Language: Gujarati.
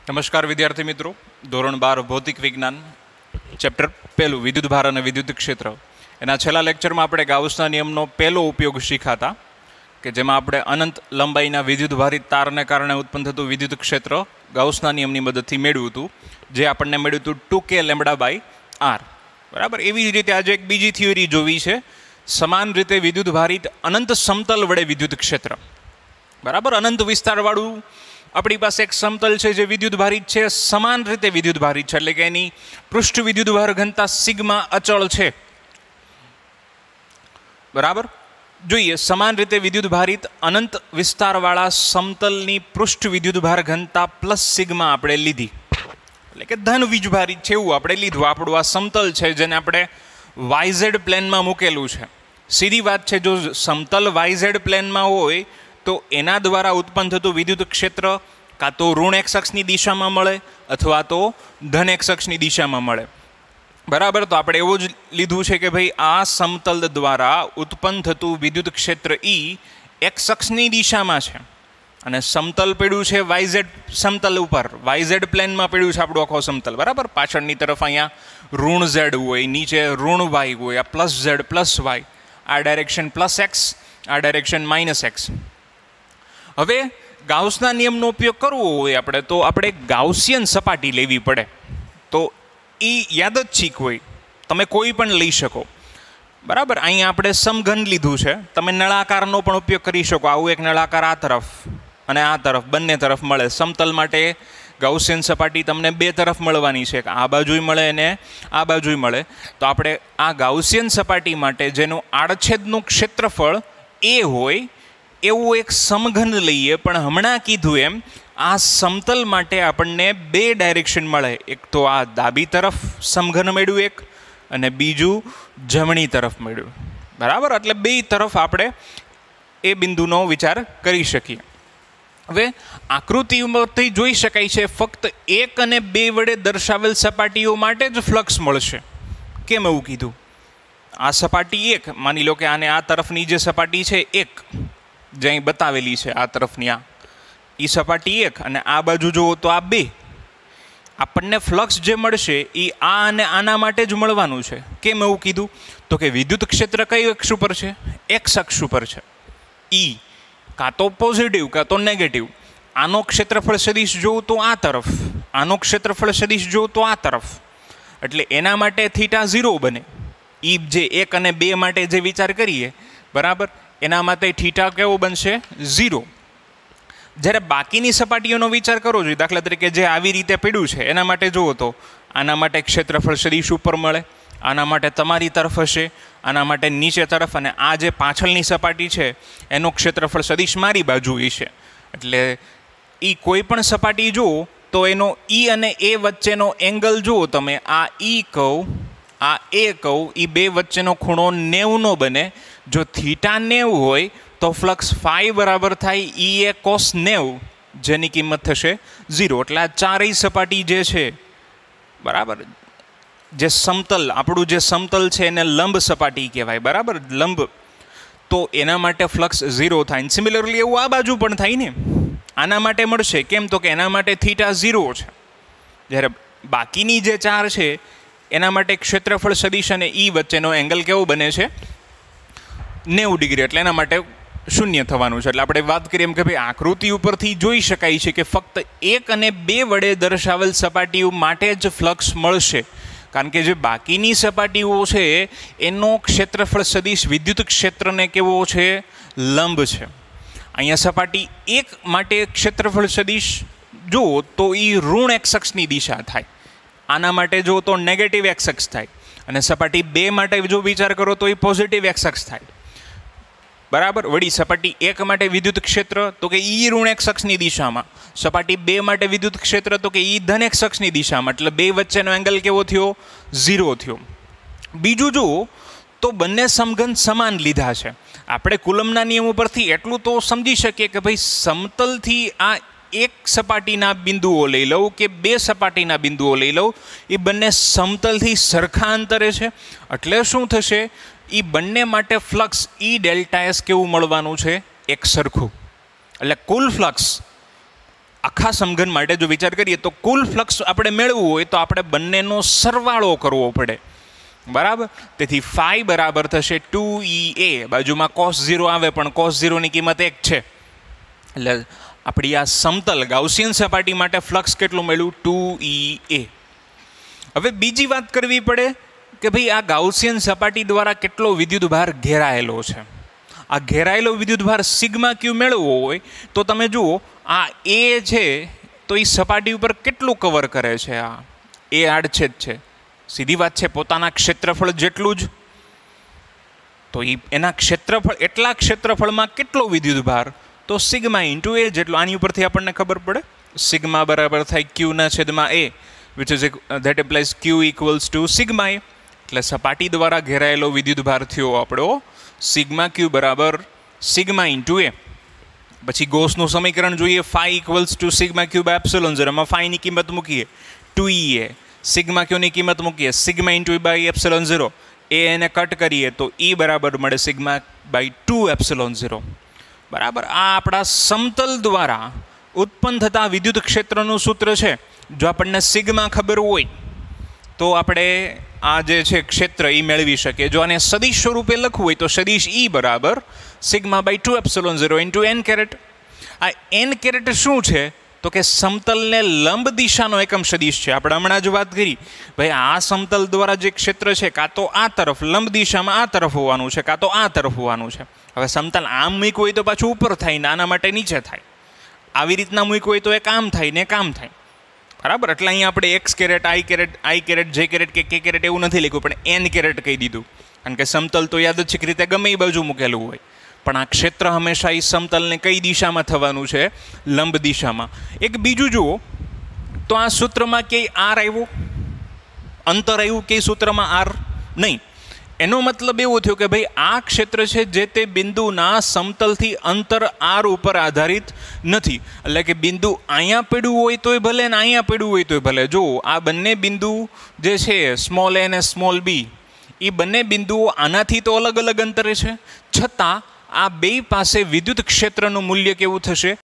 નમસ્કાર વિદ્યાર્થી મિત્રો, ધોરણ 12 ભૌતિક વિજ્ઞાન ચેપ્ટર પહેલું વિદ્યુતભાર અને વિદ્યુત ક્ષેત્ર. એના છેલ્લા લેક્ચરમાં આપણે ગાઉસના નિયમનો પહેલો ઉપયોગ શીખ્યા કે જેમાં આપણે અનંત લંબાઈના વિદ્યુતભારિત તારને કારણે ઉત્પન્ન થતું વિદ્યુત ક્ષેત્ર ગાઉસના નિયમની મદદથી મેળવ્યું હતું, જે આપણને મળ્યું હતું 2k λ/r. બરાબર. એવી જ રીતે આજે એક બીજી થિયરી જોવી છે, સમાન રીતે વિદ્યુતભારિત અનંત સમતલ વડે વિદ્યુત ક્ષેત્ર. બરાબર. અનંત વિસ્તારવાળું આપણી પાસે એક સમતલ છે જે વિદ્યુતભારિત છે, સમાન રીતે વિદ્યુતભારિત છે, એટલે કે એની પૃષ્ઠ વિદ્યુતભાર ઘનતા સિગ્મા અચળ છે. બરાબર. જોઈએ, સમાન રીતે વિદ્યુતભારિત અનંત વિસ્તારવાળા સમતલની પૃષ્ઠ વિદ્યુતભાર ઘનતા પ્લસ સિગ્મા આપણે લીધી, એટલે કે ધન વીજભારિત છે એવું આપણે લીધું. આપણું આ સમતલ છે જેને આપણે વાયઝેડ પ્લેનમાં મૂકેલું છે. સીધી વાત છે, જો સમતલ વાયઝેડ પ્લેનમાં હોય તો એના દ્વારા ઉત્પન્ન થતું વિદ્યુત ક્ષેત્ર કાં તો ઋણ એક્સ અક્ષની દિશામાં મળે અથવા તો ધન એક્સ અક્ષની દિશામાં મળે. બરાબર. તો આપણે એવું જ લીધું છે કે ભાઈ આ સમતલ દ્વારા ઉત્પન્ન થતું વિદ્યુત ક્ષેત્ર ઈ એક્સ અક્ષની દિશામાં છે અને સમતલ પડ્યું છે વાયઝેડ સમતલ ઉપર, વાયઝેડ પ્લેનમાં પડ્યું છે આપણું આખો સમતલ. બરાબર. પાછળની તરફ અહીંયા ઋણ ઝેડ હોય, નીચે ઋણ વાય હોય, આ પ્લસ ઝેડ પ્લસ વાય, આ ડાયરેક્શન પ્લસ એક્સ, આ ડાયરેક્શન માઇનસ એક્સ. હવે ગાઉસના નિયમનો ઉપયોગ કરવો હોય આપણે તો આપણે ગાઉસિયન સપાટી લેવી પડે. તો એ યાદચ્છિક હોય, તમે કોઈ પણ લઈ શકો. બરાબર. અહીંયા આપણે સમઘન લીધું છે, તમે નળાકારનો પણ ઉપયોગ કરી શકો. આવું એક નળાકાર આ તરફ અને આ તરફ બંને તરફ મળે. સમતલ માટે ગાઉસિયન સપાટી તમને બે તરફ મળવાની છે, આ બાજુય મળે અને આ બાજુય મળે. તો આપણે આ ગાઉસિયન સપાટી માટે જેનું આડછેદનું ક્ષેત્રફળ એ હોય એવું એક સમઘન લઈએ. પણ હમણાં કીધું એમ આ સમતલ માટે આપણને બે ડાયરેક્શન મળે. એક તો આ ડાબી તરફ સમઘન મળ્યું એક, અને બીજું જમણી તરફ મળ્યું. બરાબર. એટલે બે તરફ આપણે એ બિંદુનો વિચાર કરી શકીએ. હવે આકૃતિમાંથી જોઈ શકાય છે ફક્ત એક અને બે વડે દર્શાવેલ સપાટીઓ માટે જ ફ્લક્સ મળશે. કેમ એવું કીધું? આ સપાટી એક, માની લો કે આને આ તરફની જે સપાટી છે એક, જે અહીં બતાવેલી છે આ તરફની, આ એ સપાટી એક, અને આ બાજુ જુઓ તો આ બે. આપણને ફ્લક્સ જે મળશે એ આ અને આના માટે જ મળવાનું છે. કેમ એવું કીધું? તો કે વિદ્યુત ક્ષેત્ર કઈ અક્ષ ઉપર છે? એક્સ અક્ષ ઉપર છે. ઈ કાં તો પોઝિટિવ કાં તો નેગેટિવ. આનો ક્ષેત્રફળ સદિશ જોઉં તો આ તરફ, આનો ક્ષેત્રફળ સદિશ જોઉં તો આ તરફ. એટલે એના માટે થીટા 0 બને. ઈ જે એક અને બે માટે જે વિચાર કરીએ, બરાબર, એના માટે થીટા કેવો બનશે? 0. જ્યારે બાકીની સપાટીઓનો વિચાર કરવો જોઈએ, દાખલા તરીકે જે આવી રીતે પડ્યું છે એના માટે જુઓ તો આના માટે ક્ષેત્રફળ સદિશ ઉપર મળે, આના માટે તમારી તરફ હશે, આના માટે નીચે તરફ, અને આ જે પાછળની સપાટી છે એનો ક્ષેત્રફળ સદિશ મારી બાજુ છે. એટલે એ કોઈ પણ સપાટી જુઓ તો એનો ઈ અને એ વચ્ચેનો એંગલ જુઓ તમે, આ ઈ કહું, આ એ કહું, એ બે વચ્ચેનો ખૂણો 90 બને. જો થીટા 90 હોય તો ફ્લક્સ ફાઈ બરાબર થાય ઈ એ કોસ 90, જેની કિંમત થશે 0. એટલે આ ચારેય સપાટી જે છે, બરાબર, જે સમતલ આપણું જે સમતલ છે એને લંબ સપાટી કહેવાય. બરાબર, લંબ. તો એના માટે ફ્લક્સ 0 થાય. સિમિલરલી એવું આ બાજુ પણ થાય ને, આના માટે મળશે. કેમ? તો કે એના માટે થીટા 0 છે. જ્યારે બાકીની જે ચાર છે એના માટે ક્ષેત્રફળ સદિશ અને ઈ વચ્ચેનો એંગલ કેવો બને છે? 90 ડિગ્રી. એટલે એના માટે 0 થવાનું છે. એટલે આપણે વાત કરીએ એમ કે ભાઈ આકૃતિ ઉપરથી જોઈ શકાય છે કે ફક્ત એક અને બે વડે દર્શાવેલ સપાટીઓ માટે જ ફ્લક્સ મળશે, કારણ કે જે બાકીની સપાટીઓ છે એનો ક્ષેત્રફળ સદિશ વિદ્યુત ક્ષેત્રને કેવો છે? લંબ છે. અહીંયા સપાટી એક માટે ક્ષેત્રફળ સદિશ જુઓ તો એ ઋણ એક્સ અક્ષની દિશા થાય, આના માટે જો તો નેગેટિવ એક્સ અક્ષ થાય, અને સપાટી બે માટે જો વિચાર કરો તો એ પોઝિટિવ એક્સ અક્ષ થાય. બરાબર. વળી સપાટી એક માટે વિદ્યુત ક્ષેત્ર તો કે ઈ ઋણ એક્સ અક્ષની દિશામાં, સપાટી બે માટે વિદ્યુત ક્ષેત્ર તો કે ઈ ધન એક્સ અક્ષની દિશામાં. એટલે બે વચ્ચેનો એંગલ કેવો થયો? 0 થયો. બીજું જુઓ તો બંને સમઘન સમાન લીધા છે. આપણે કુલમના નિયમ ઉપરથી એટલું તો સમજી શકીએ કે ભાઈ સમતલથી આ એક સપાટીના બિંદુઓ લઈ લઉં કે બે સપાટીના બિંદુઓ લઈ લઉં, એ બંને સમતલથી સરખા અંતરે છે. એટલે શું થશે? એ બંને માટે ફ્લક્સ ઈ ડેલ્ટા એસ કેવું મળવાનું છે? એક સરખું. એટલે કુલ ફ્લક્સ આખા સમઘન માટે જો વિચાર કરીએ તો કુલ ફ્લક્સ આપણે મેળવવું હોય તો આપણે બંનેનો સરવાળો કરવો પડે, બરાબર. તેથી ફાઈ બરાબર થશે 2EA, બાજુમાં cos 0 આવે પણ cos 0ની કિંમત 1 છે, એટલે આપણી આ સમતલ ગાઉસિયન સપાટી માટે ફ્લક્સ કેટલું મળ્યું? 2EA. હવે બીજી વાત કરવી પડે કે ભાઈ આ ગાઉસિયન સપાટી દ્વારા કેટલો વિદ્યુતભાર ઘેરાયેલો છે. આ ઘેરાયેલો વિદ્યુતભાર સિગ્મા ક્યુ મેળવવો હોય તો તમે જુઓ આ એ છે તો એ સપાટી ઉપર કેટલું કવર કરે છે? આ એ આડછેદ છે, સીધી વાત છે, પોતાના ક્ષેત્રફળ જેટલું જ. તો એના ક્ષેત્રફળ, એટલા ક્ષેત્રફળમાં કેટલો વિદ્યુતભાર? તો સિગ્મા ઇન્ટુ એ જેટલો. આની ઉપરથી આપણને ખબર પડે સિગ્મા બરાબર થાય ક્યુના છેદમાં એ, which is that implies q equals to sigma A. એટલે સપાટી દ્વારા ઘેરાયેલો વિદ્યુતભાર થયો આપણો સિગ્મા ક્યુ બરાબર સિગ્મા ઇન્ટુ એ. પછી ગોસનું સમીકરણ જોઈએ, phi equals to sigma q by epsilon 0. એમાં ફાઈની કિંમત મૂકીએ 2EA, સિગ્મા ક્યુની કિંમત મૂકીએ સિગ્મા ઇન્ટુ બાય એપ્સિલોન 0. એ એને કટ કરીએ તો E બરાબર મળે સિગ્મા બાય 2 એપ્સિલોન 0. બરાબર. આ આપણા સમતલ દ્વારા ઉત્પન્ન થતા વિદ્યુત ક્ષેત્રનું સૂત્ર છે. જો આપણને સિગ્મા ખબર હોય તો આપણે આ જે છે ક્ષેત્ર એ મેળવી શકીએ. જો આને સદિશ સ્વરૂપે લખવું હોય તો સદિશ E બરાબર sigma by 2 epsilon 0 into n caret. આ n કેરેટ શું છે? તો કે સમતલને લંબ દિશાનો એકમ સદિશ છે. આપણે હમણાં જ વાત કરી ભાઈ આ સમતલ દ્વારા જે ક્ષેત્ર છે કાં તો આ તરફ લંબ દિશામાં આ તરફ હોવાનું છે કાં તો આ તરફ હોવાનું છે. હવે સમતલ આમ મૂક્યું હોય તો પાછું ઉપર થાય ને આના માટે નીચે થાય. આવી રીતના મૂક્યું હોય તો એક આમ થાય ને એક આમ થાય, બરાબર. એટલે અહીંયા આપણે x caret, i caret, j caret કે કે કેરેટ એવું નથી લખ્યું, પણ એન કેરેટ કહી દીધું. કારણ કે સમતલ તો યાદચ્છિક રીતે ગમે એ બાજુ મૂકેલું હોય, પણ આ ક્ષેત્ર હંમેશા એ સમતલને કઈ દિશામાં થવાનું છે? લંબ દિશામાં. એક બીજું જુઓ તો આ સૂત્રમાં ક્યાંય આર આવ્યો, અંતર આવ્યું કે સૂત્રમાં આર નહીં. એનો મતલબ એવો થયો કે ભાઈ આ ક્ષેત્ર છે જે તે બિંદુના સમતલથી અંતર આર ઉપર આધારિત નથી. એટલે કે બિંદુ અહીંયા પડ્યું હોય તોય ભલે ને અહીંયા પડ્યું હોય તોય ભલે. જો આ બંને બિંદુ જે છે સ્મોલ એ અને સ્મોલ બી, એ બંને બિંદુઓ આનાથી તો અલગ અલગ અંતરે છે, છતાં આ બે પાસે વિદ્યુત ક્ષેત્રનું મૂલ્ય કેવું થશે?